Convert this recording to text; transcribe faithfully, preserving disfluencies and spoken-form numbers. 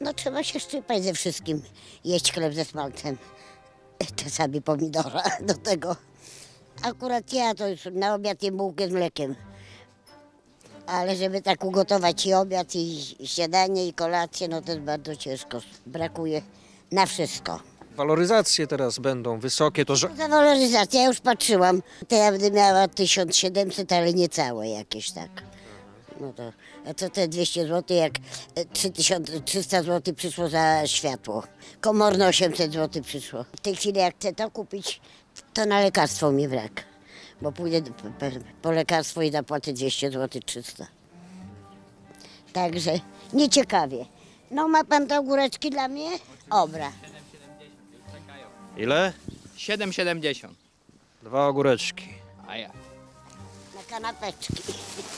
No trzeba się szczypać ze wszystkim. Jeść chleb ze smalcem. Czasami pomidora do tego. Akurat ja to już na obiad jem bułkę z mlekiem. Ale żeby tak ugotować i obiad, i śniadanie, i kolację, no to jest bardzo ciężko. Brakuje na wszystko. Waloryzacje teraz będą wysokie, to że... Za waloryzację, ja już patrzyłam. To ja będę miała tysiąc siedemset, ale niecałe jakieś tak. No to, a co te dwieście złotych, jak trzy tysiące trzysta złotych przyszło za światło. Komorne osiemset złotych przyszło. W tej chwili jak chcę to kupić, to na lekarstwo mi brak. Bo pójdę po, po lekarstwo i zapłacę dwieście złotych, trzysta. Także nieciekawie. No ma pan te ogóreczki dla mnie? Obra. Ile? siedem siedemdziesiąt. Dwa ogóreczki. A ja. Na kanapeczki.